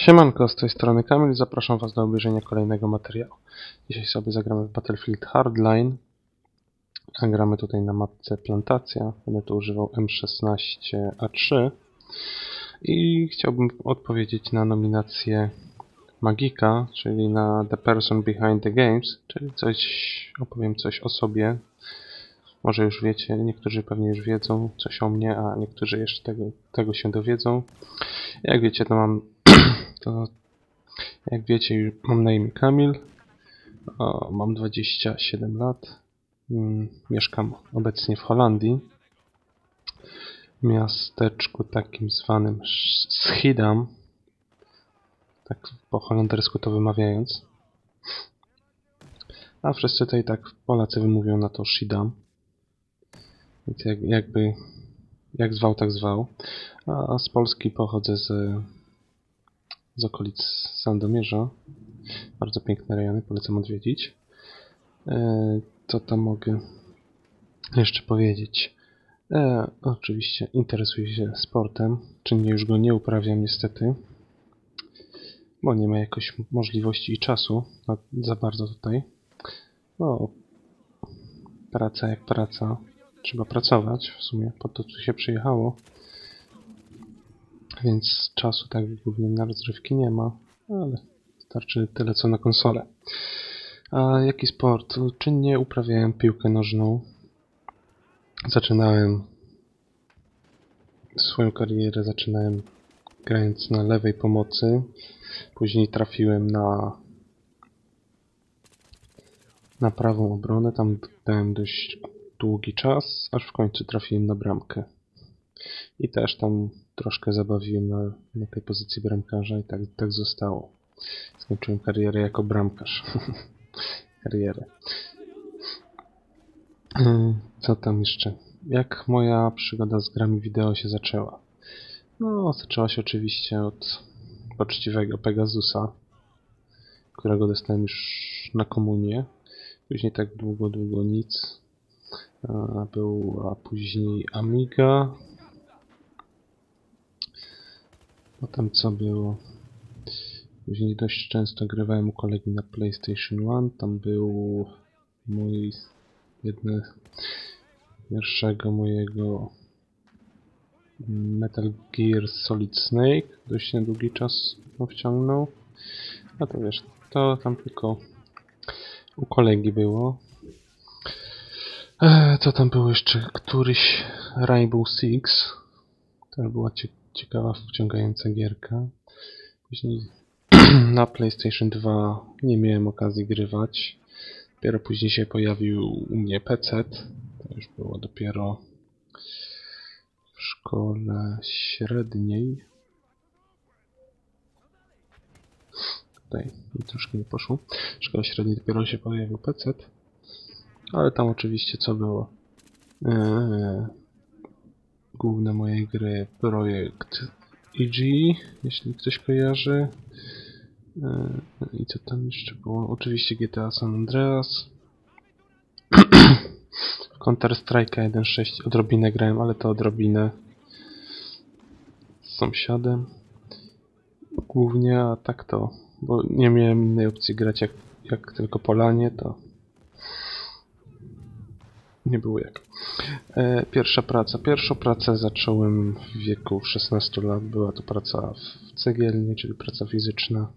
Siemanko, z tej strony Kamil, zapraszam Was do obejrzenia kolejnego materiału. Dzisiaj sobie zagramy w Battlefield Hardline, a gramy tutaj na mapce Plantacja. Będę tu używał M16A3 i chciałbym odpowiedzieć na nominację Magika, czyli na The Person Behind the Games, czyli opowiem coś o sobie. Może już wiecie, niektórzy pewnie już wiedzą coś o mnie, a niektórzy jeszcze tego się dowiedzą. Jak wiecie, jak wiecie, mam na imię Kamil, mam 27 lat, mieszkam obecnie w Holandii, w miasteczku takim zwanym Schiedam, tak po holendersku to wymawiając, a wszyscy tutaj tak Polacy wymówią na to Schiedam, więc jak zwał, tak zwał, a z Polski pochodzę z okolic Sandomierza. Bardzo piękne rejony, polecam odwiedzić. Co tam mogę jeszcze powiedzieć? Oczywiście interesuję się sportem, czynnie już go nie uprawiam niestety, bo nie ma jakoś możliwości i czasu za bardzo tutaj. No, praca jak praca. Trzeba pracować, w sumie po to tu się przyjechało. Więc czasu tak głównie na rozrywki nie ma, ale starczy tyle co na konsolę. A jaki sport? Czynnie uprawiałem piłkę nożną. Swoją karierę zaczynałem grając na lewej pomocy. Później trafiłem na prawą obronę. Tam dałem dość długi czas, aż w końcu trafiłem na bramkę. I też tam troszkę zabawiłem na tej pozycji bramkarza i tak zostało. Skończyłem karierę jako bramkarz. Co tam jeszcze? Jak moja przygoda z grami wideo się zaczęła? No, zaczęła się oczywiście od poczciwego Pegasusa, którego dostałem już na komunię. Później tak długo nic. Była później Amiga. Potem co było? Później dość często grywałem u kolegi na PlayStation 1. Tam był pierwszego mojego Metal Gear Solid Snake. Dość niedługi czas wciągnął. A to wiesz, to tam tylko u kolegi było. Co tam było jeszcze? Któryś Rainbow Six. To była ciekawa, wciągająca gierka. Później na PlayStation 2 nie miałem okazji grywać. Dopiero później się pojawił u mnie PC. To już było dopiero w szkole średniej. Tutaj troszkę nie poszło. W szkole średniej dopiero się pojawił PC. Ale tam oczywiście co było? Główne moje gry, projekt EG, jeśli ktoś kojarzy. I co tam jeszcze było? Oczywiście GTA San Andreas. Counter Strike 1.6 odrobinę grałem, ale to odrobinę z sąsiadem. Głównie, a tak to, bo nie miałem innej opcji grać jak tylko Polanie, to nie było jak. Pierwszą pracę zacząłem w wieku 16 lat. Była to praca w cegielni, czyli praca fizyczna.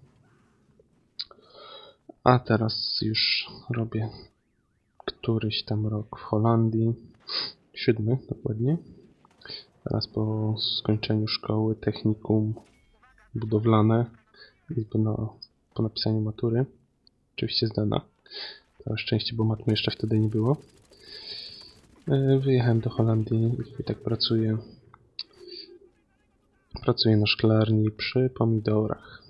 A teraz już robię któryś tam rok w Holandii. 7 dokładnie. Teraz po skończeniu szkoły, technikum budowlane i po napisaniu matury. Oczywiście zdana. Całe szczęście, bo matury jeszcze wtedy nie było. Wyjechałem do Holandii i tak pracuję. Pracuję na szklarni przy pomidorach.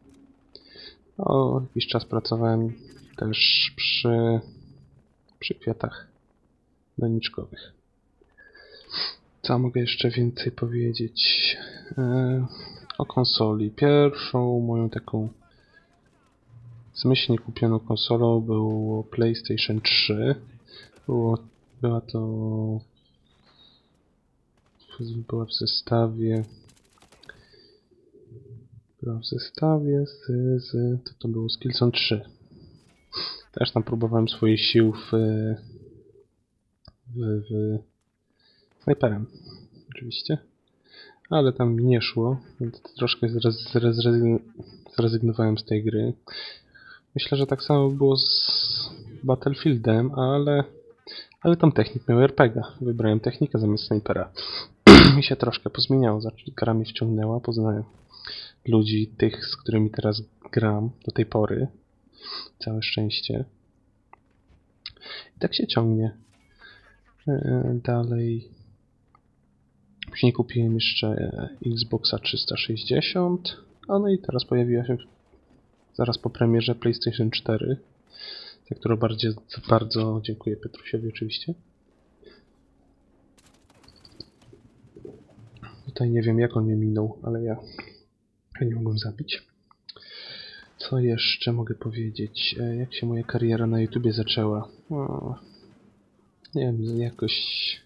Jakiś czas pracowałem też przy kwiatach doniczkowych. Co mogę jeszcze więcej powiedzieć o konsoli? Pierwszą moją taką zmyślnie kupioną konsolą było PlayStation 3. Była w zestawie Gra w zestawie to było Skillzone 3. Też tam próbowałem swoich sił w snajperem, oczywiście. Ale tam mi nie szło, więc troszkę zrezygnowałem z tej gry. Myślę, że tak samo było z Battlefieldem, ale tam technik miał RPG. Wybrałem technikę zamiast snajpera. Mi się troszkę pozmieniało, gra mnie wciągnęła, poznałem ludzi, tych, z którymi teraz gram do tej pory. Całe szczęście. I tak się ciągnie. Dalej. Później kupiłem jeszcze Xboxa 360. A no i teraz pojawiła się zaraz po premierze PlayStation 4. Za którą bardzo dziękuję Petrusiowi oczywiście. Tutaj nie wiem jak on mnie minął, ale ja nie mogłem zabić. Co jeszcze mogę powiedzieć? Jak się moja kariera na YouTubie zaczęła? Nie wiem, jakoś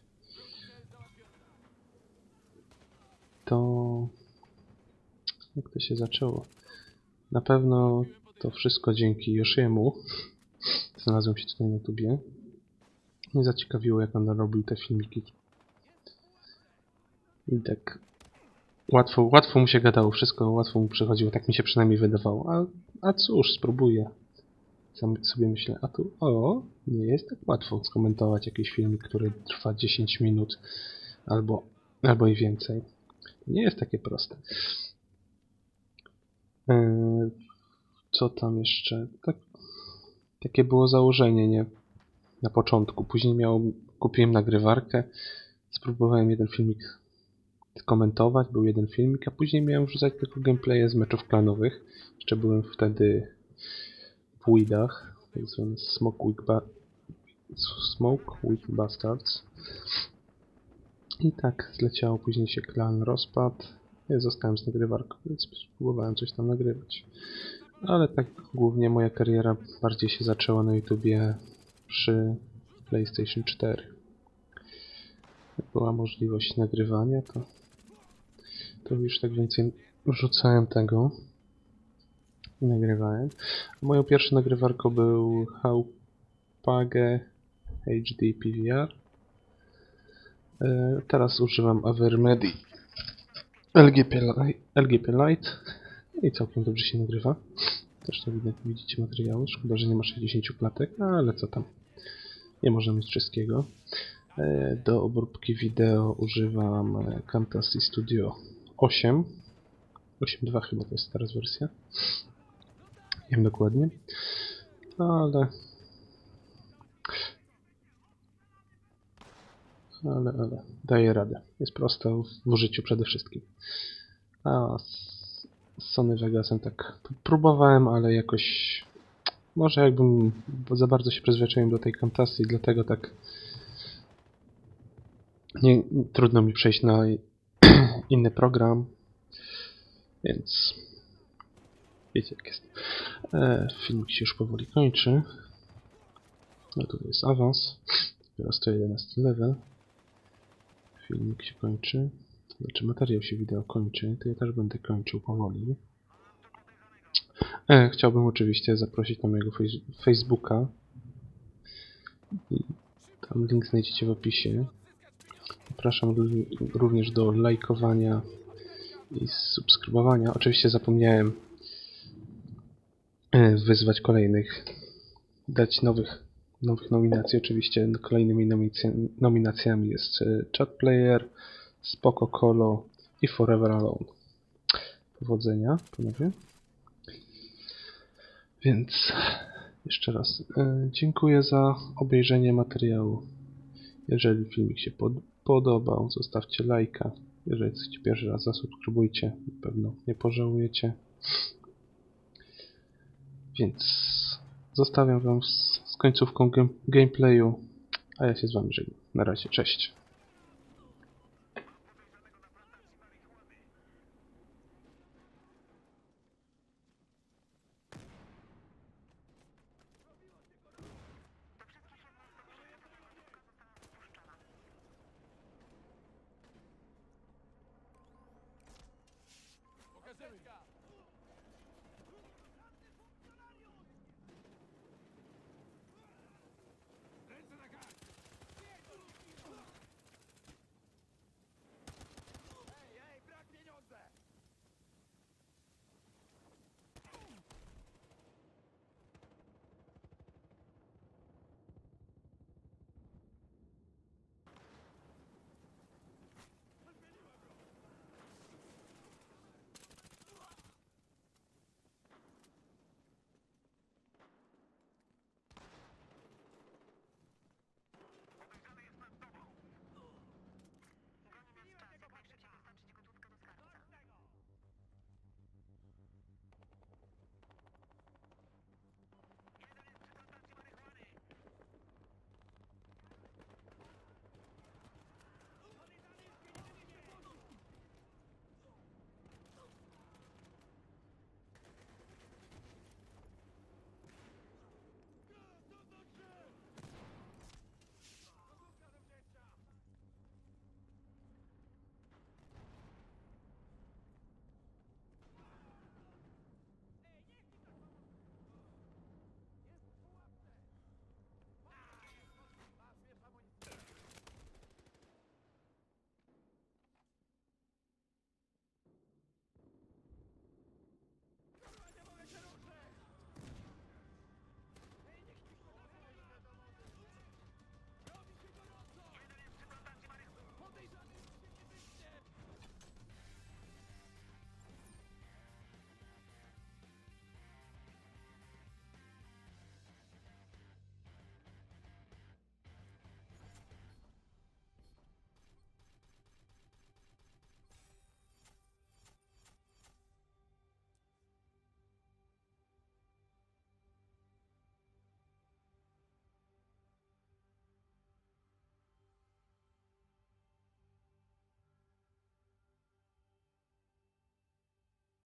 to... Jak to się zaczęło? Na pewno to wszystko dzięki Yoshiemu. Znalazłem się tutaj na YouTubie. Mnie zaciekawiło, jak on robił te filmiki. I tak łatwo mu się gadało, wszystko łatwo mu przychodziło, tak mi się przynajmniej wydawało. A cóż, spróbuję. Sam sobie myślę, a tu nie jest tak łatwo skomentować jakiś film, który trwa 10 minut albo i więcej. Nie jest takie proste. Co tam jeszcze? Takie było założenie, nie? Na początku. Później kupiłem nagrywarkę, spróbowałem jeden filmik komentować, był jeden filmik, a później miałem wrzucać tylko gameplaye z meczów klanowych. Jeszcze byłem wtedy w Weedach, tak zwany Smoke with Bastards. I tak zleciało, później się klan rozpadł. Ja zostałem z nagrywarką, więc spróbowałem coś tam nagrywać. Ale tak głównie moja kariera bardziej się zaczęła na YouTubie przy PlayStation 4. Jak była możliwość nagrywania, to już tak więcej wrzucałem tego i nagrywałem. Moją pierwszą nagrywarką był Haupage HD PVR. Teraz używam Avermedi LGP Lite i całkiem dobrze się nagrywa. Też to widać, widzicie materiały. Szkoda, że nie ma 60 klatek, ale co tam. Nie można mieć wszystkiego. Do obróbki wideo używam Camtasia Studio 8. 8.2 chyba to jest teraz wersja. Nie wiem dokładnie. Ale daje radę. Jest prosta w użyciu przede wszystkim. A z Sony Vegasem tak próbowałem, ale jakoś może jakbym za bardzo się przyzwyczaiłem do tej Camtasii, dlatego tak trudno mi przejść na inny program, więc wiecie jak jest. Filmik się już powoli kończy. No tutaj jest awans. Teraz to 11 level. Filmik się kończy. Znaczy materiał się wideo kończy, to ja też będę kończył powoli. Chciałbym oczywiście zaprosić na mojego Facebooka. I tam link znajdziecie w opisie. Zapraszam również do lajkowania i subskrybowania. Oczywiście zapomniałem wyzwać kolejnych, dać nowych nominacji. Oczywiście kolejnymi nominacjami jest Chat Player, Spoko Kolo i Forever Alone. Powodzenia, panowie. Więc jeszcze raz dziękuję za obejrzenie materiału. Jeżeli filmik się podobał, zostawcie lajka. Jeżeli chcecie pierwszy raz, zasubskrybujcie. Na pewno nie pożałujecie. Więc zostawiam wam z końcówką gameplayu, a ja się z wami żegnam. Na razie, cześć. Pokażemy.